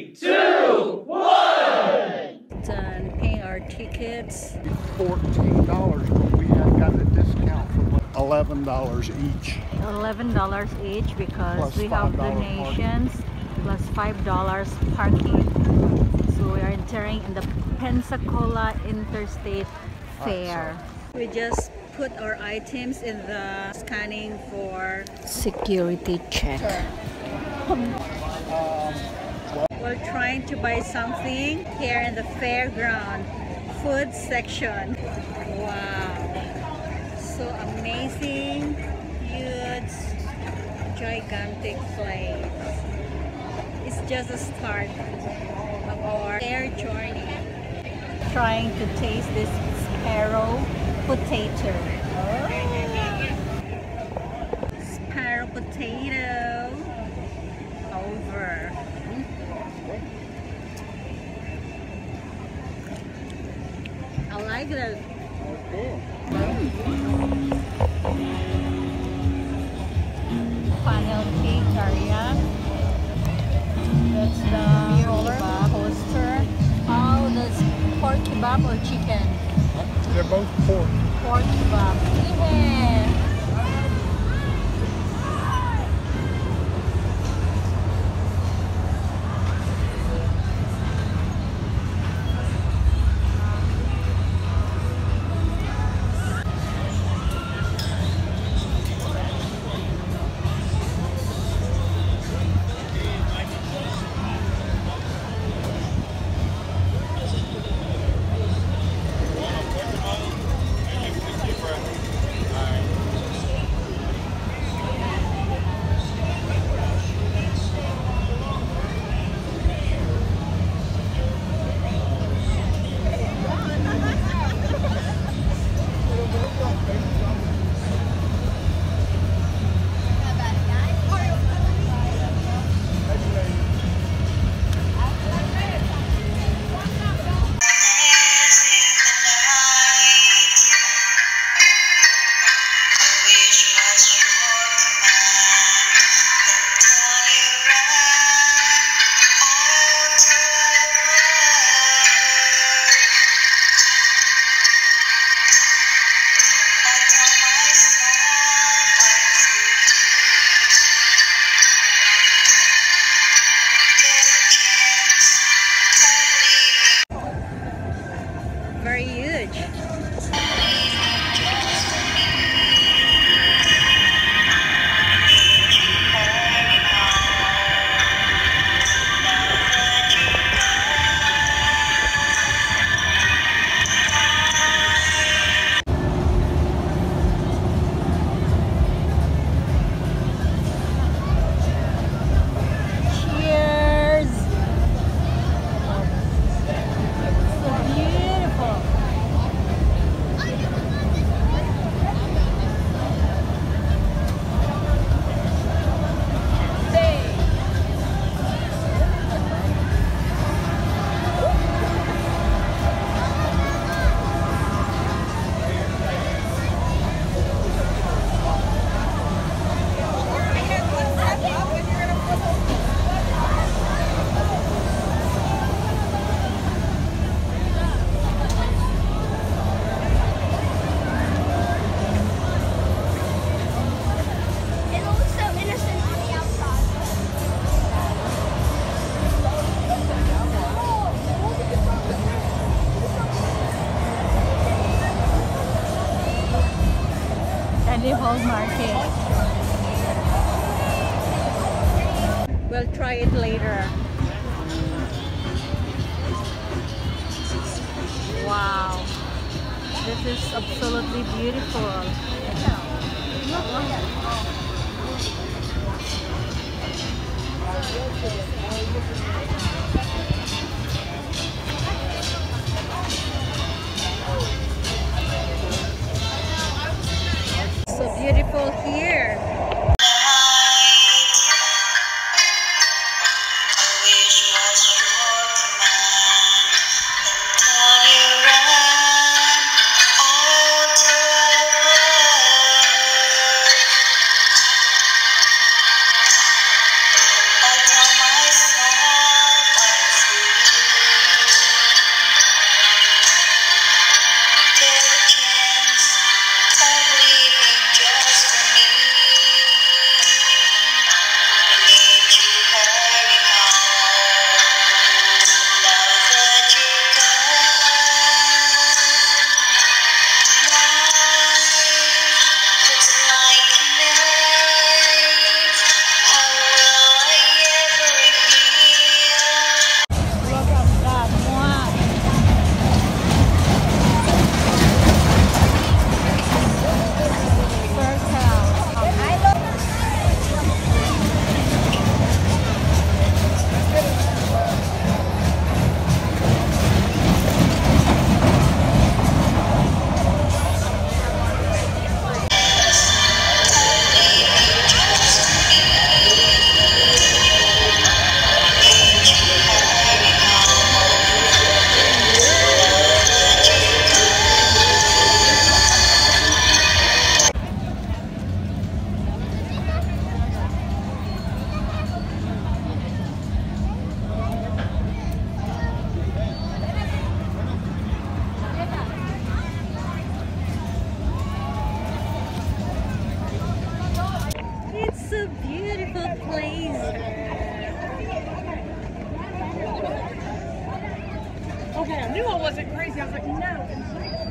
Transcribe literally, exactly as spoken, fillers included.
Three, two, one! Done paying our tickets. fourteen dollars, but we had got a discount for eleven dollars each. eleven dollars each because Plus we have five dollars donations plus five dollars parking. So we are entering in the Pensacola Interstate Fair. We just put our items in the scanning for security check. Um, We're trying to buy something here in the fairground food section. Wow, so amazing, huge, gigantic place. It's just a start of our fair journey. Trying to taste this sparrow potato. Oh. Sparrow potato over. I like that. Funnel cake area. That's the roller coaster. Oh, that's pork kebab or chicken? They're both pork. Pork kebab. Yeah. Very huge. Market. We'll try it later. Wow, this is absolutely beautiful. So beautiful here. I tell myself blazer. Okay, I knew I wasn't crazy. I was like, no.